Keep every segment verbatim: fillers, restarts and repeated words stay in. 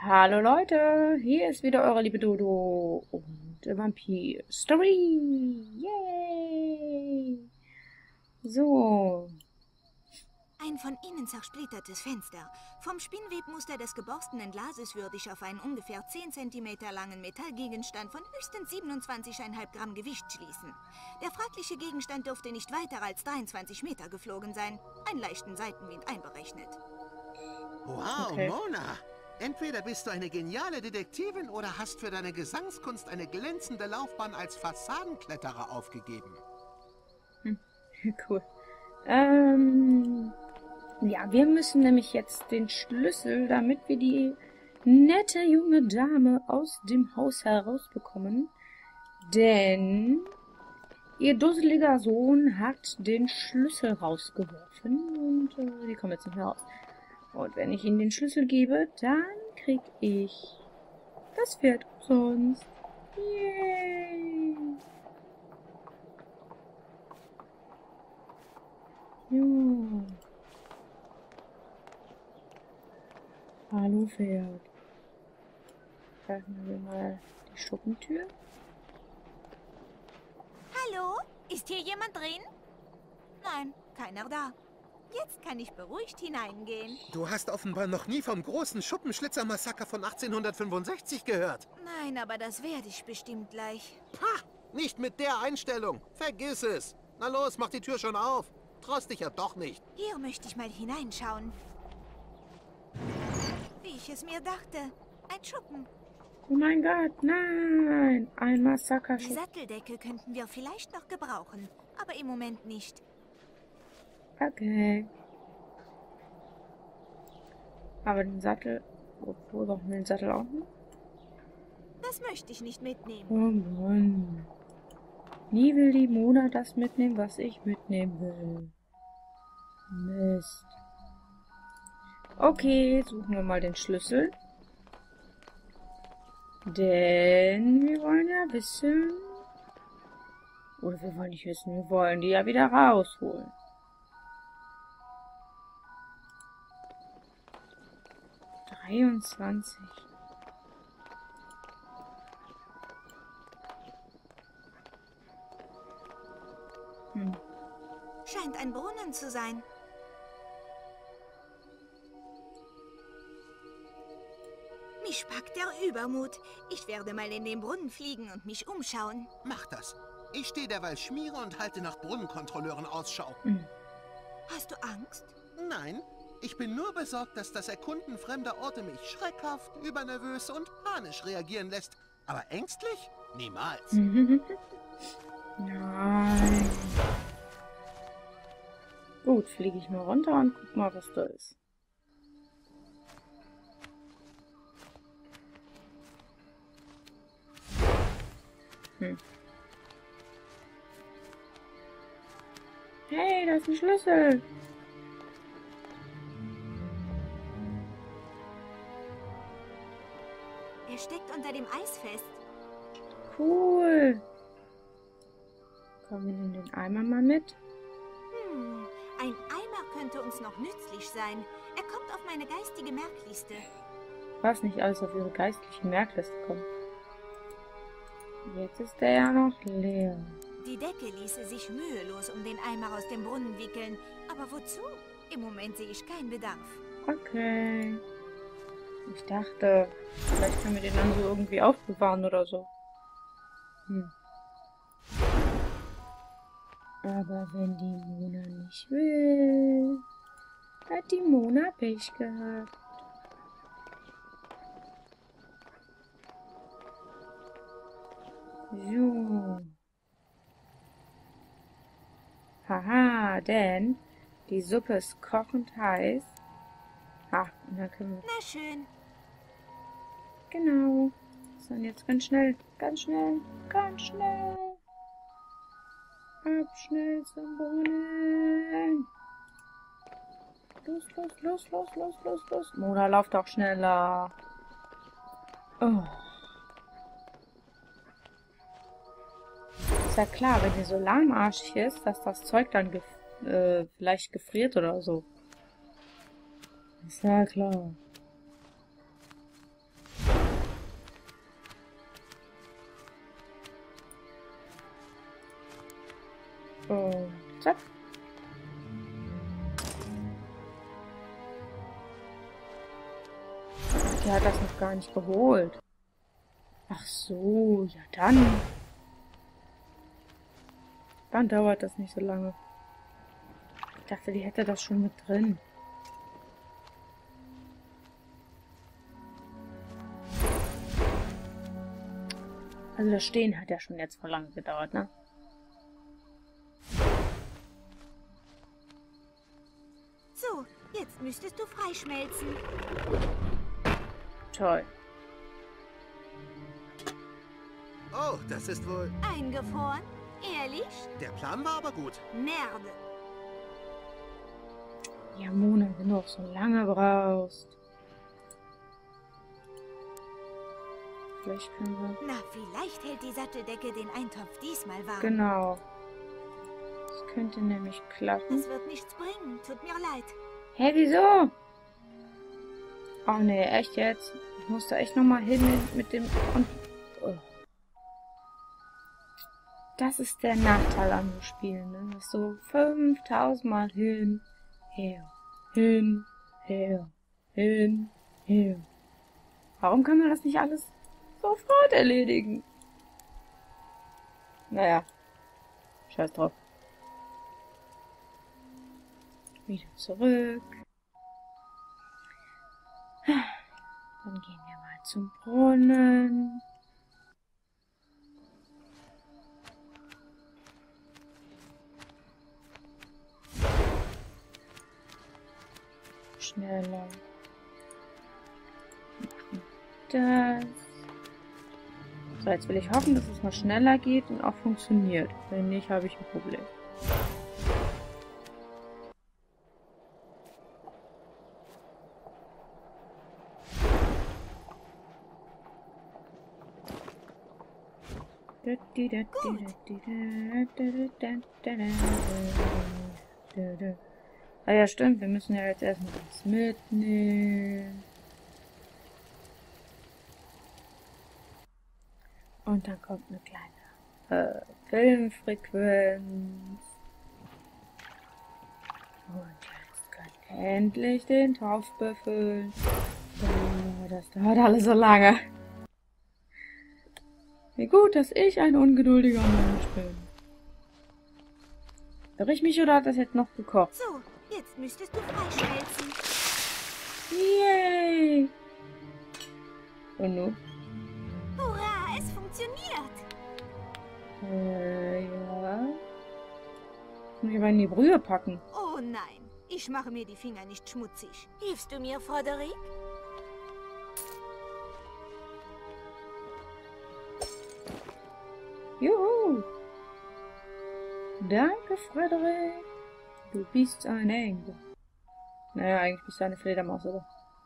Hallo Leute, hier ist wieder eure liebe Dodo und der Vampir Story. Yay! So. Ein von innen zersplittertes Fenster. Vom Spinnwebmuster des geborstenen Glases würde ich auf einen ungefähr zehn Zentimeter langen Metallgegenstand von höchstens siebenundzwanzig Komma fünf Gramm Gewicht schließen. Der fragliche Gegenstand dürfte nicht weiter als dreiundzwanzig Meter geflogen sein, einen leichten Seitenwind einberechnet. Wow, Okay. Mona! Entweder bist du eine geniale Detektivin oder hast für deine Gesangskunst eine glänzende Laufbahn als Fassadenkletterer aufgegeben. Hm. Cool. Ähm, ja, wir müssen nämlich jetzt den Schlüssel, damit wir die nette junge Dame aus dem Haus herausbekommen. Denn ihr dusseliger Sohn hat den Schlüssel rausgeworfen und äh, die kommen jetzt nicht mehr raus. Und wenn ich ihnen den Schlüssel gebe, dann krieg ich das Pferd umsonst. Yay! Jo. Hallo Pferd. Öffnen wir mal die Schuppentür. Hallo? Ist hier jemand drin? Nein, keiner da. Jetzt kann ich beruhigt hineingehen. Du hast offenbar noch nie vom großen Schuppenschlitzer-Massaker von achtzehnhundertfünfundsechzig gehört. Nein, aber das werde ich bestimmt gleich. Pah! Nicht mit der Einstellung. Vergiss es. Na los, mach die Tür schon auf. Traust dich ja doch nicht. Hier möchte ich mal hineinschauen. Wie ich es mir dachte. Ein Schuppen. Oh mein Gott, nein! Ein Massaker. Die Satteldecke könnten wir vielleicht noch gebrauchen, aber im Moment nicht. Okay. Aber den Sattel... Wo brauchen wir den Sattel auch noch? Das möchte ich nicht mitnehmen. Oh Mann. Nie will die Mona das mitnehmen, was ich mitnehmen will. Mist. Okay, suchen wir mal den Schlüssel. Denn wir wollen ja wissen... Oder wir wollen nicht wissen, wir wollen die ja wieder rausholen. dreiundzwanzig. Hm. Scheint ein Brunnen zu sein. Mich packt der Übermut. Ich werde mal in den Brunnen fliegen und mich umschauen. Mach das. Ich stehe derweil Schmiere und halte nach Brunnenkontrolleuren Ausschau. Hm. Hast du Angst? Nein, ich bin nur besorgt, dass das Erkunden fremder Orte mich schreckhaft, übernervös und panisch reagieren lässt. Aber ängstlich? Niemals. Nein. Gut, fliege ich mal runter und guck mal, was da ist. Hm. Hey, da ist ein Schlüssel. Er steckt unter dem Eis fest. Cool. Komm, wir nehmen den Eimer mal mit. Hm, ein Eimer könnte uns noch nützlich sein. Er kommt auf meine geistige Merkliste. Was nicht alles auf ihre geistliche Merkliste kommt. Jetzt ist der ja noch leer. Die Decke ließe sich mühelos um den Eimer aus dem Brunnen wickeln. Aber wozu? Im Moment sehe ich keinen Bedarf. Okay. Ich dachte, vielleicht können wir den dann so irgendwie aufbewahren oder so. Hm. Aber wenn die Mona nicht will, hat die Mona Pech gehabt. So. Haha, denn die Suppe ist kochend heiß. Ah, und dann können wir... Na schön. Genau. So, und jetzt ganz schnell, ganz schnell, ganz schnell. Ab schnell zum Brunnen. Los, los, los, los, los, los, los. Mona, lauf doch schneller. Oh. Ist ja klar, wenn die so lahmarschig ist, dass das Zeug dann gef äh, vielleicht gefriert oder so. Ist ja klar. Und zack. Der hat das noch gar nicht geholt. Ach so, ja dann. Dann dauert das nicht so lange. Ich dachte, die hätte das schon mit drin. Also das Stehen hat ja schon jetzt voll lange gedauert, ne? So, jetzt müsstest du freischmelzen. Toll. Oh, das ist wohl... Eingefroren? Ehrlich? Der Plan war aber gut. Merde. Ja, Mona, wenn du auch so lange brauchst. Vielleicht können wir... Na, vielleicht hält die Satteldecke den Eintopf diesmal warm. Genau. Das könnte nämlich klappen. Das wird nichts bringen. Tut mir leid. Hä, wieso? Oh nee, echt jetzt? Ich muss da echt nochmal hin mit, mit dem... Und, oh. Das ist der Nachteil an so Spielen, ne? Das ist so fünftausend Mal hin, her, hin, her, hin, her. Warum kann man das nicht alles sofort erledigen? Naja, scheiß drauf. Wieder zurück. Dann gehen wir mal zum Brunnen. Schneller. Das. So, jetzt will ich hoffen, dass es mal schneller geht und auch funktioniert. Wenn nicht, habe ich ein Problem. Ah ja, stimmt. Wir müssen ja jetzt erstmal was mitnehmen. Und dann kommt eine kleine äh, Filmfrequenz. Und jetzt können wir endlich den Topf befüllen. Oh, das dauert alles so lange. Wie gut, dass ich ein ungeduldiger Mensch bin. Irre ich mich oder hat das jetzt noch gekocht? So, jetzt müsstest du freischmelzen. Yay! Und nun? Hurra, es funktioniert. Äh, ja. Muss ich aber in die Brühe packen. Oh nein, ich mache mir die Finger nicht schmutzig. Hilfst du mir, Frederik? Juhu! Danke, Frederik. Du bist ein Engel. Naja, eigentlich bist du eine Fledermaus, oder?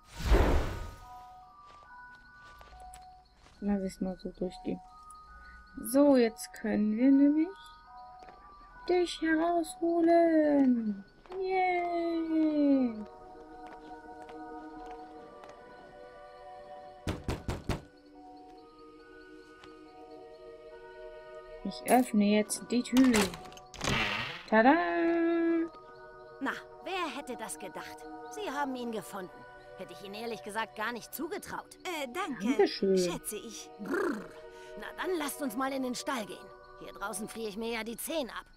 Lass ich mal so durchgehen. So, jetzt können wir nämlich dich herausholen. Yay! Ich öffne jetzt die Tür. Tada! Na, wer hätte das gedacht? Sie haben ihn gefunden. Hätte ich Ihnen ehrlich gesagt gar nicht zugetraut. Äh, danke. Dankeschön. Schätze ich. Brrr. Na dann lasst uns mal in den Stall gehen. Hier draußen friere ich mir ja die Zähne ab.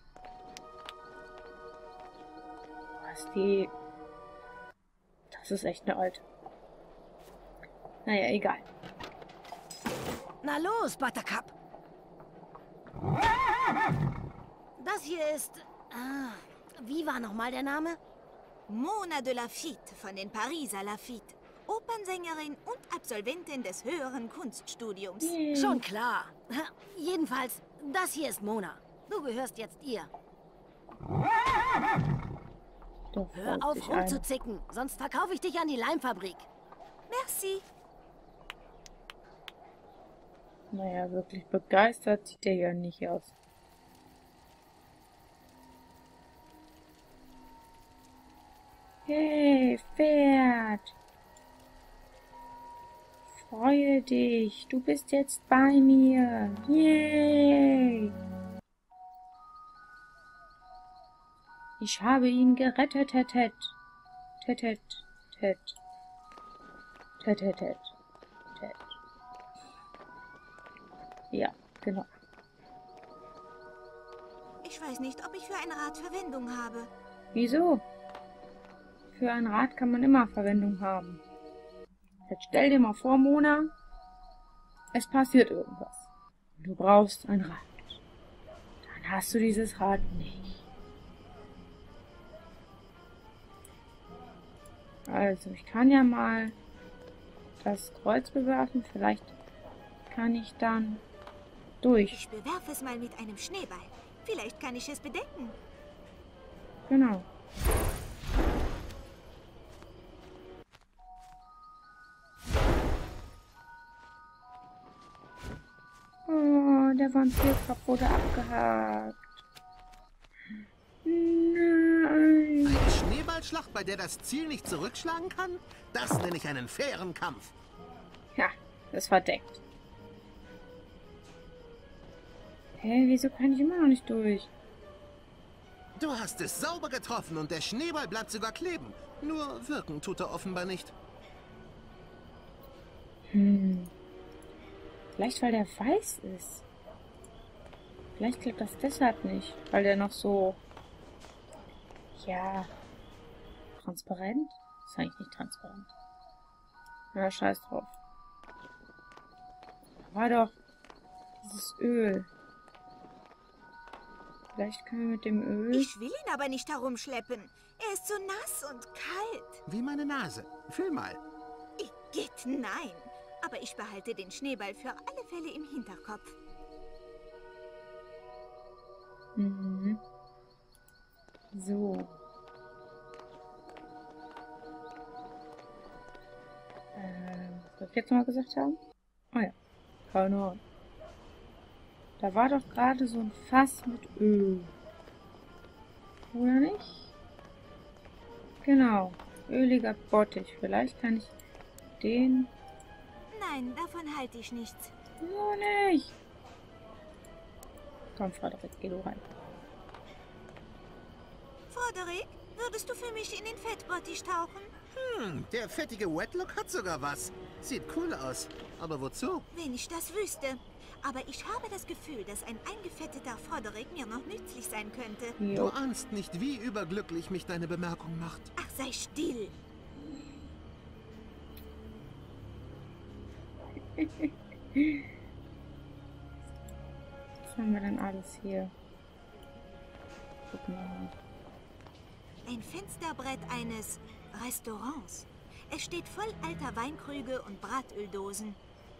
Was die... Das ist echt eine alte. Naja, egal. Na los, Buttercup. Das hier ist... Ah, wie war nochmal der Name? Mona de Lafitte von den Pariser Lafitte. Opernsängerin und Absolventin des höheren Kunststudiums. Yay. Schon klar. Jedenfalls, das hier ist Mona. Du gehörst jetzt ihr. Doch, Hör baut auf sich ein. rumzuzicken, sonst verkaufe ich dich an die Leimfabrik. Merci. Naja, wirklich begeistert sieht der ja nicht aus. Hey, Pferd! Freue dich, du bist jetzt bei mir. Yay! Ich habe ihn gerettet. Tet, tet. Tet, tet, tet. Tet, tet, tet. Tet. Ja, genau. Ich weiß nicht, ob ich für ein Rad Verwendung habe. Wieso? Für ein Rad kann man immer Verwendung haben. Jetzt stell dir mal vor, Mona, es passiert irgendwas. Du brauchst ein Rad. Dann hast du dieses Rad nicht. Also, ich kann ja mal das Kreuz bewerfen. Vielleicht kann ich dann durch. Ich bewerfe es mal mit einem Schneeball. Vielleicht kann ich es bedecken. Genau. Oh, der Vampirkopf wurde abgehakt. Nein. Eine Schneeballschlacht, bei der das Ziel nicht zurückschlagen kann? Das nenne ich einen fairen Kampf. Ja, ist verdeckt. Hä, wieso kann ich immer noch nicht durch? Du hast es sauber getroffen und der Schneeball bleibt sogar kleben. Nur wirken tut er offenbar nicht. Hm. Vielleicht, weil der weiß ist. Vielleicht klappt das deshalb nicht, weil der noch so... Ja... Transparent? Ist eigentlich nicht transparent. Ja, scheiß drauf. Da war doch dieses Öl. Vielleicht können wir mit dem Öl... Ich will ihn aber nicht herumschleppen. Er ist so nass und kalt. Wie meine Nase. Fühl mal. Igitt, nein. Aber ich behalte den Schneeball für alle Fälle im Hinterkopf. Mhm. So. Ähm, was soll ich jetzt mal gesagt haben? Oh ja, keine Ahnung. Da war doch gerade so ein Fass mit Öl. Oder nicht? Genau. Öliger Bottich. Vielleicht kann ich den... Nein, davon halte ich nichts. So nicht. Komm, Frederik, geh du rein. Frederik, würdest du für mich in den Fettbottich tauchen? Hm, der fettige Wetlock hat sogar was. Sieht cool aus. Aber wozu? Wenn ich das wüsste. Aber ich habe das Gefühl, dass ein eingefetteter Frederik mir noch nützlich sein könnte. Du Jo. ahnst nicht, wie überglücklich mich deine Bemerkung macht. Ach, sei still. Was haben wir denn alles hier? Gucken wir mal. Ein Fensterbrett eines Restaurants. Es steht voll alter Weinkrüge und Bratöldosen.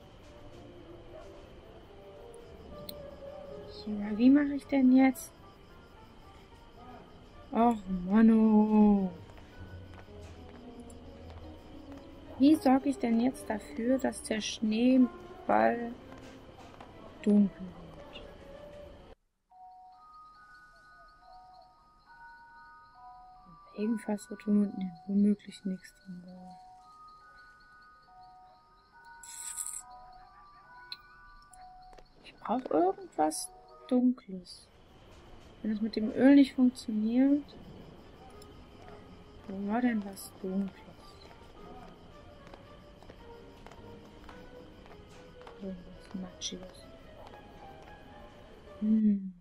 Ja, wie mache ich denn jetzt? Och, Manno. Wie sorge ich denn jetzt dafür, dass der Schneeball dunkel wird? Ebenfalls so tun und womöglich nichts drin sein. Ich brauche irgendwas Dunkles. Wenn es mit dem Öl nicht funktioniert, wo war denn was Dunkles? Irgendwas Matschiges. Hm.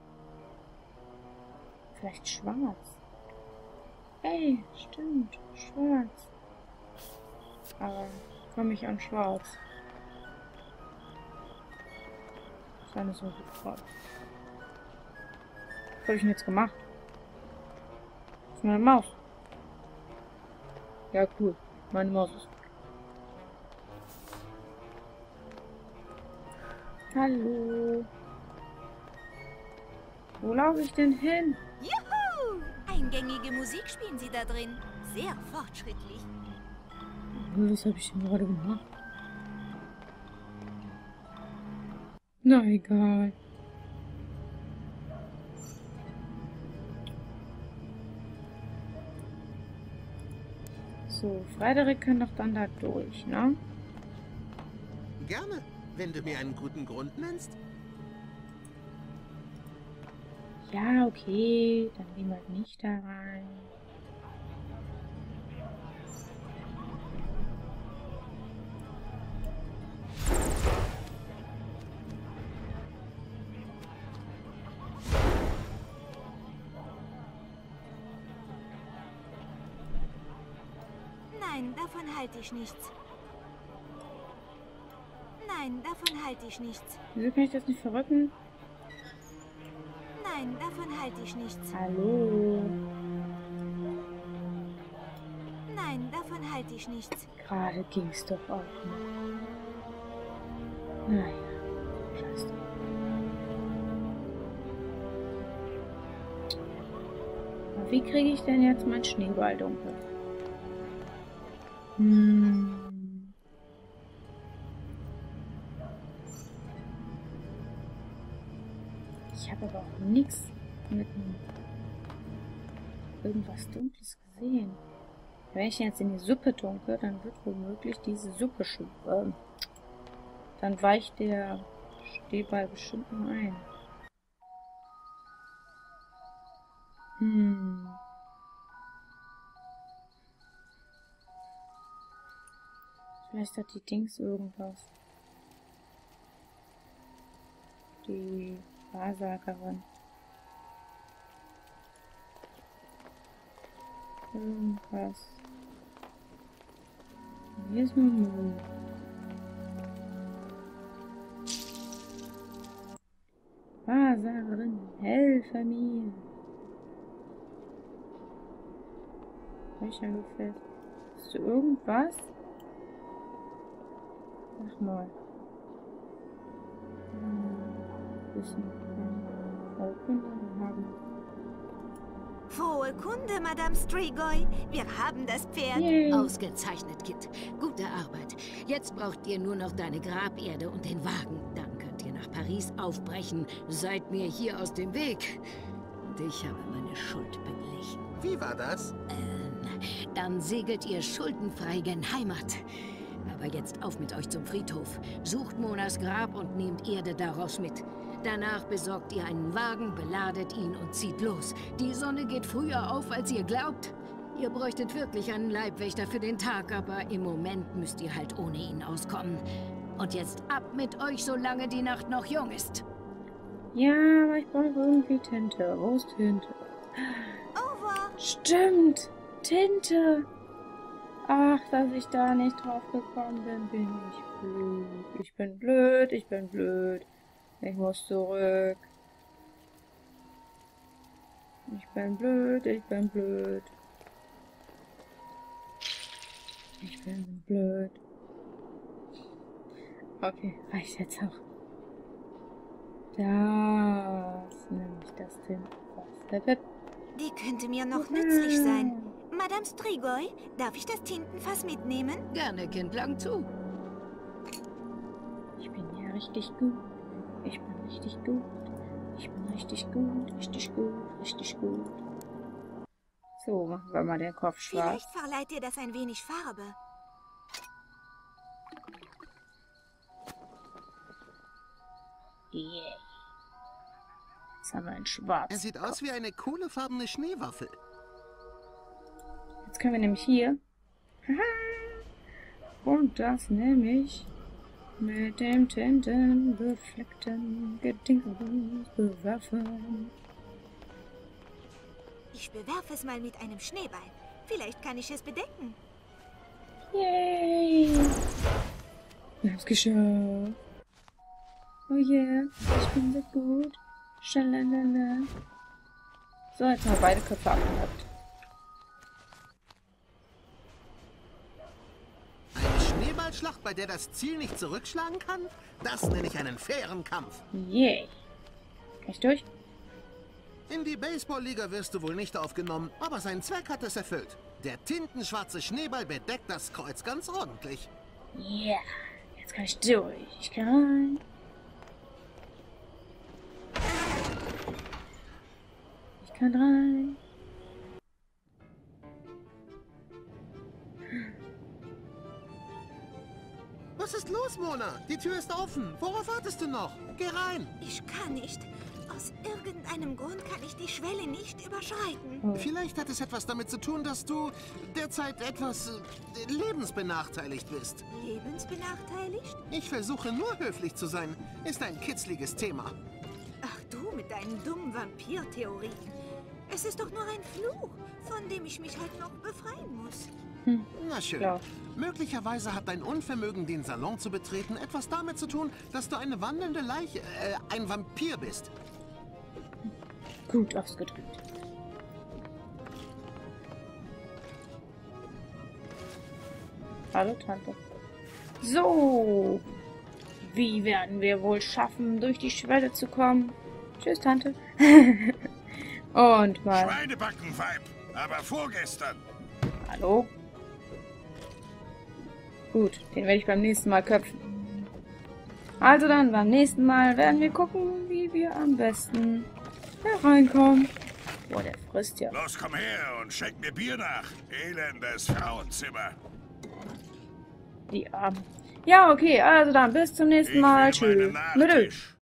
Vielleicht schwarz. Ey, stimmt, schwarz. Aber komme ich an schwarz? Das war nicht so gut schwarz. Was habe ich denn jetzt gemacht? Das ist meine Maus. Ja, cool. Meine Maus ist. Hallo. Wo laufe ich denn hin? Juhu! Eingängige Musik spielen sie da drin. Sehr fortschrittlich. Was habe ich denn gerade gemacht? Na egal. So, Frederik kann doch dann da durch, ne? Gerne, wenn du mir einen guten Grund nennst. Ja, okay. Dann gehen wir halt nicht da rein. Nein, davon halte ich nichts. Nein, davon halte ich nichts. Wieso kann ich das nicht verrücken? Nein, davon halte ich nichts. Hallo. Nein, davon halte ich nichts. Gerade ging's doch auch noch. Naja, scheiße. Aber wie kriege ich denn jetzt meinen Schneeball dunkel? Hm. Ich habe aber auch nichts mit irgendwas Dunkles gesehen. Wenn ich jetzt in die Suppe tunke, dann wird womöglich diese Suppe schwimmen. Dann weicht der Schneeball bestimmt nur ein. Hm. Vielleicht hat die Dings irgendwas. Die Wahrsagerin. Irgendwas. Hier ist nur Müll. Wahrsagerin, helfe mir. Welcher gefällt? Hast du irgendwas? Sag mal. Hm, bisschen Kunde haben. Frohe Kunde, Madame Strigoi. Wir haben das Pferd. Yay. Ausgezeichnet, Kind. Gute Arbeit. Jetzt braucht ihr nur noch deine Graberde und den Wagen. Dann könnt ihr nach Paris aufbrechen. Seid mir hier aus dem Weg. Und ich habe meine Schuld beglichen. Wie war das? Ähm, dann segelt ihr schuldenfrei gen Heimat. Aber jetzt auf mit euch zum Friedhof. Sucht Monas Grab und nehmt Erde daraus mit. Danach besorgt ihr einen Wagen, beladet ihn und zieht los. Die Sonne geht früher auf, als ihr glaubt. Ihr bräuchtet wirklich einen Leibwächter für den Tag, aber im Moment müsst ihr halt ohne ihn auskommen. Und jetzt ab mit euch, solange die Nacht noch jung ist. Ja, aber ich brauche irgendwie Tinte. Wo ist Tinte? Over. Stimmt! Tinte! Ach, dass ich da nicht drauf gekommen bin, bin ich blöd. Ich bin blöd, ich bin blöd. Ich muss zurück. Ich bin blöd, ich bin blöd. Ich bin blöd. Okay, reicht jetzt auch. Das nämlich das Tintenfass. Die könnte mir noch nützlich sein. Madame Strigoi, darf ich das Tintenfass mitnehmen? Gerne, Kind, lang zu. Ich bin ja richtig gut. Ich bin richtig gut. Ich bin richtig gut, richtig gut, richtig gut. So, machen wir mal den Kopf schwarz. Vielleicht verleiht dir das ein wenig Farbe. Yeah. Jetzt haben wir einen schwarzen Er sieht Kopf. aus wie eine kohlefarbene Schneewaffel. Jetzt können wir nämlich hier. Und das nämlich mit dem tintenbefleckten Gedingel bewerfen. Ich bewerfe es mal mit einem Schneeball. Vielleicht kann ich es bedecken. Yay! Wir haben es geschafft. Oh yeah, ich bin so gut. Schalalala. So, jetzt haben wir beide Köpfe abgehackt. Eine Schneeballschlacht, bei der das Ziel nicht zurückschlagen kann? Das nenne ich einen fairen Kampf. Yay! Kann ich durch? In die Baseballliga wirst du wohl nicht aufgenommen, aber seinen Zweck hat es erfüllt. Der tintenschwarze Schneeball bedeckt das Kreuz ganz ordentlich. Yeah! Jetzt kann ich durch. Ich kann rein. Ich kann rein. Was ist los, Mona? Die Tür ist offen. Worauf wartest du noch? Geh rein. Ich kann nicht. Oh, Aus irgendeinem Grund kann ich die Schwelle nicht überschreiten. Oh. Vielleicht hat es etwas damit zu tun, dass du derzeit etwas äh, lebensbenachteiligt bist. Lebensbenachteiligt? Ich versuche nur höflich zu sein. Ist ein kitzliges Thema. Ach du mit deinen dummen Vampir-Theorien. Es ist doch nur ein Fluch, von dem ich mich halt noch befreien muss. Hm. Na schön. Klar. Möglicherweise hat dein Unvermögen, den Salon zu betreten, etwas damit zu tun, dass du eine wandelnde Leiche, äh, ein Vampir bist. Gut ausgedrückt. Hallo, Tante. So. Wie werden wir wohl schaffen, durch die Schwelle zu kommen? Tschüss, Tante. Und mal. Schweinebackenweib, aber vorgestern. Hallo? Gut, den werde ich beim nächsten Mal köpfen. Also dann, beim nächsten Mal werden wir gucken, wie wir am besten hereinkommen. Boah, der frisst ja. Los, komm her und schenk mir Bier nach. Elendes Frauenzimmer. Die Armen. Ja, okay, also dann bis zum nächsten Ich Mal. will Tschüss. meinen Nachtisch.